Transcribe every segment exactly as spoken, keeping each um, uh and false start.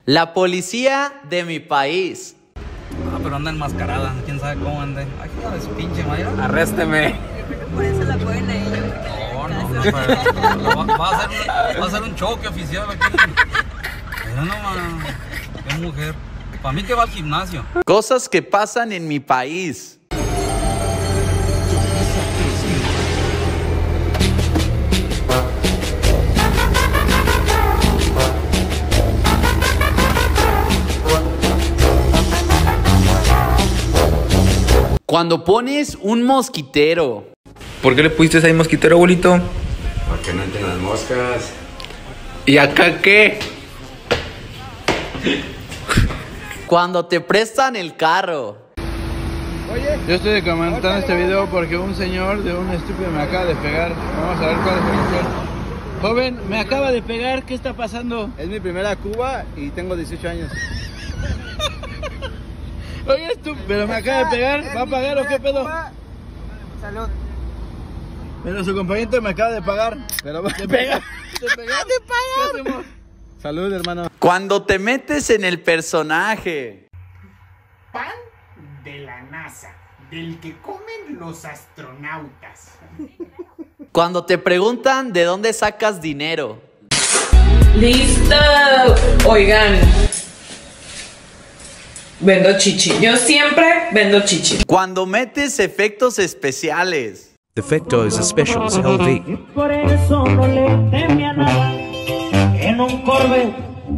La policía de mi país. Ah, pero anda enmascarada, quién sabe cómo ande. Ay, de su pinche madre. Arrésteme. Por eso la ponen a ella. No, no, no, pero va, va, a ser un, va a ser un choque oficial aquí. Mira nomás, qué mujer. Para mí que va al gimnasio. Cosas que pasan en mi país. Cuando pones un mosquitero. ¿Por qué le pusiste ahí mosquitero, abuelito? Porque no entren las moscas. ¿Y acá qué? Cuando te prestan el carro. Yo estoy comentando este video porque un señor de un estúpido me acaba de pegar. Vamos a ver cuál es la situación. Joven, me acaba de pegar, ¿qué está pasando? Es mi primera Cuba y tengo dieciocho años. Oye, tú, pero me acaba de pegar, ¿va a pagar o qué pedo? Salud. Pero su compañero me acaba de pagar. Pero ¿Te pega? ¿Te pega? ¿Qué hacemos? Salud, hermano. Cuando te metes en el personaje. Pan de la NASA, del que comen los astronautas. Cuando te preguntan de dónde sacas dinero. ¡Listo! Oigan, vendo chichi. Yo siempre vendo chichi. Cuando metes efectos especiales. Defectos Specials L V. Por eso no le teme a nada en un Corvette.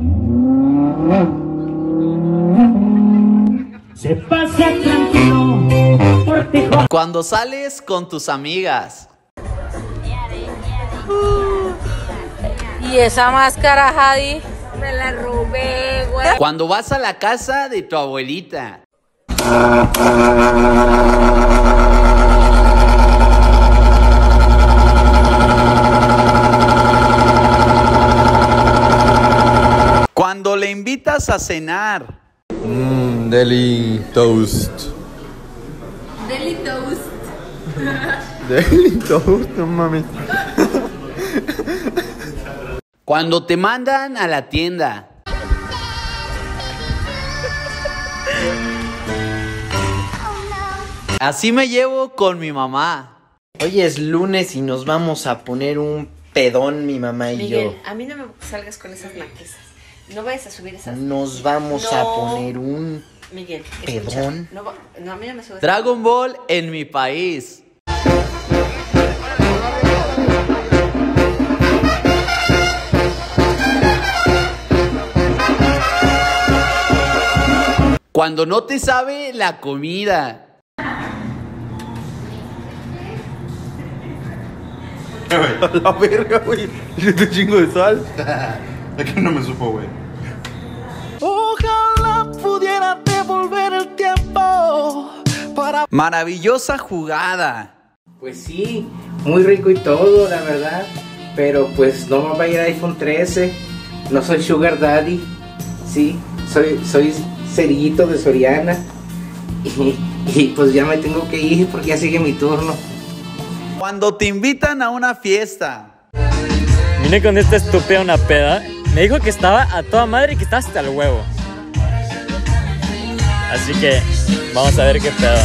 Se pasa tranquilo por Tijuana. Cuando sales con tus amigas. Y esa máscara, Jadi, me la robé, güey. Cuando vas a la casa de tu abuelita. Cuando le invitas a cenar. Mmm, deli toast. Deli toast. Deli toast, no mames. Cuando te mandan a la tienda. Así me llevo con mi mamá. Hoy es lunes y nos vamos a poner un pedón, mi mamá y Miguel, yo. a mí no me salgas con esas naquesas. No vayas a subir esas. Nos vamos No. a poner un Miguel, pedón. escucha, No, va- no, a mí no me subes. Dragon Ball en mi país. Cuando no te sabe la comida. A la verga, güey. Este chingo de sal. Es que no me supo, güey. Ojalá pudiera devolver el tiempo para... Maravillosa jugada. Pues sí, muy rico y todo, la verdad. Pero pues no me va a ir iPhone trece. No soy Sugar Daddy. Sí, soy, soy cerillito de Soriana. Y, y pues ya me tengo que ir porque ya sigue mi turno. Cuando te invitan a una fiesta. Vine con esta estúpida a una peda. Me dijo que estaba a toda madre y que estaba hasta el huevo. Así que vamos a ver qué pedo.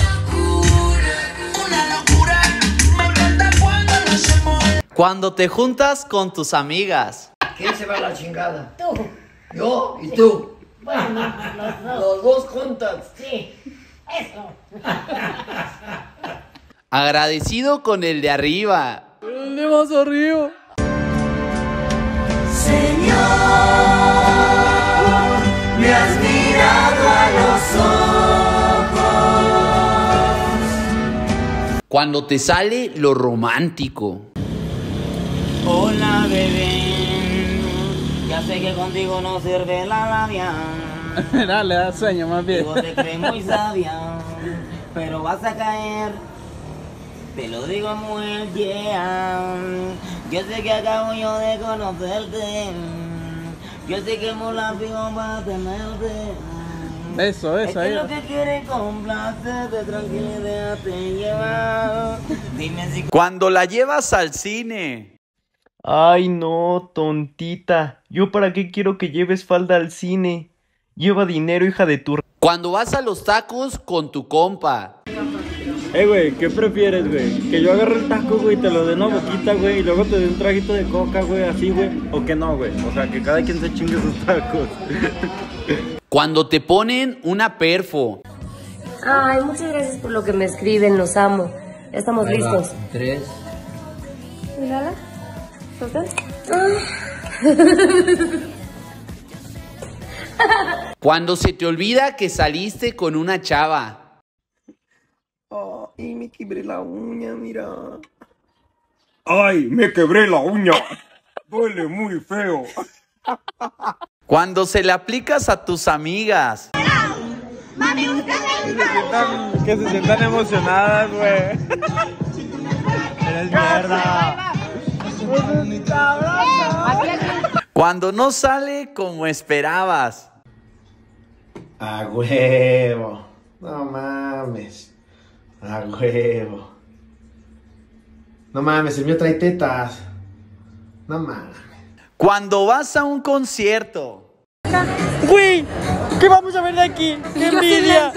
Cuando te juntas con tus amigas. ¿Quién se va a la chingada? Tú. ¿Yo? ¿Y tú? Bueno, los dos. Los dos juntas. Sí, eso. Agradecido con el de arriba. El de más arriba. Señor, me has mirado a los ojos. Cuando te sale lo romántico. Hola, bebé. Ya sé que contigo no sirve la labia. Dale, da sueño más bien. Y vos te crees muy sabia, pero vas a caer. Te lo digo muy bien. Yo sé que acabo yo de conocerte. Yo sé que hemos la fijo para tenerte. Eso, Es eso, que ahí. lo que quiere complacerte, tranquila y déjate llevar. Dime si... Cuando la llevas al cine. Ay, no, tontita. ¿Yo para qué quiero que lleves falda al cine? Lleva dinero, hija de tu... Cuando vas a los tacos con tu compa. Eh, güey, ¿qué prefieres, güey? Que yo agarre el taco, güey, te lo dé una boquita, güey, y luego te dé un traguito de coca, güey, así, güey. O que no, güey. O sea, que cada quien se chingue sus tacos. Cuando te ponen una perfo. Ay, muchas gracias por lo que me escriben, los amo. Ya estamos Ahí va. listos. Tres. ¿Y Lala? ¿Soltán? Cuando se te olvida que saliste con una chava. Oh, y me quebré la uña, mira. ¡Ay, me quebré la uña! Duele muy feo. Cuando se le aplicas a tus amigas. Que se sientan emocionadas, güey. Eres mierda. Cuando no sale como esperabas. A huevo. No mames. A huevo. No mames, el mío trae tetas. No mames. Cuando vas a un concierto. Güey, ¿qué vamos a ver de aquí? ¡Qué envidia!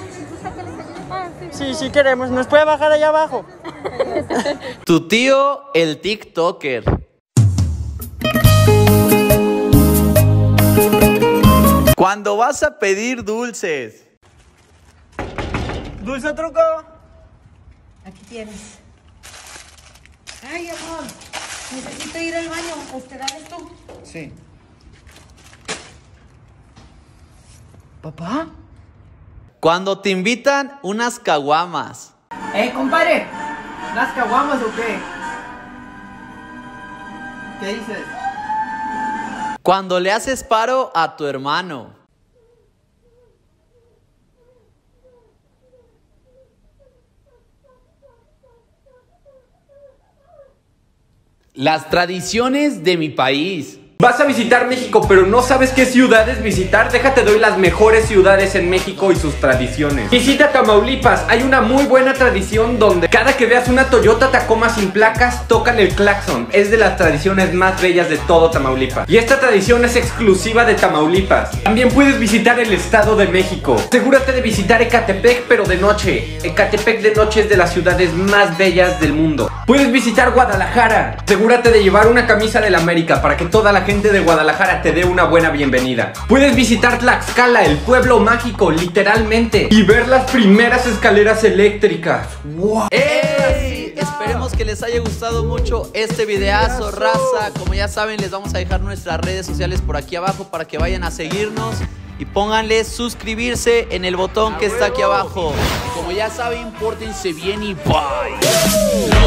Sí, sí queremos. ¿Nos puede bajar allá abajo? Tu tío, el TikToker. Cuando vas a pedir dulces. ¿Dulce truco? Aquí tienes. Ay, amor, necesito ir al baño. ¿Esperarles tú? Sí. ¿Papá? Cuando te invitan unas caguamas. Eh, compadre, ¿las caguamas o qué? ¿Qué dices? Cuando le haces paro a tu hermano. Las tradiciones de mi país. Vas a visitar México, pero no sabes qué ciudades visitar. Déjate doy las mejores ciudades en México y sus tradiciones. Visita Tamaulipas. Hay una muy buena tradición donde cada que veas una Toyota Tacoma sin placas, tocan el claxon. Es de las tradiciones más bellas de todo Tamaulipas. Y esta tradición es exclusiva de Tamaulipas. También puedes visitar el Estado de México. Asegúrate de visitar Ecatepec, pero de noche. Ecatepec de noche es de las ciudades más bellas del mundo. Puedes visitar Guadalajara. Asegúrate de llevar una camisa del América para que toda la gente de Guadalajara te dé una buena bienvenida. Puedes visitar Tlaxcala, el pueblo mágico, literalmente, y ver las primeras escaleras eléctricas. ¡Wow! ¡Ey! Esperemos que les haya gustado mucho este videazo, raza. Como ya saben, les vamos a dejar nuestras redes sociales por aquí abajo para que vayan a seguirnos. Y pónganle suscribirse en el botón que está aquí abajo. Y como ya saben, pórtense bien y bye.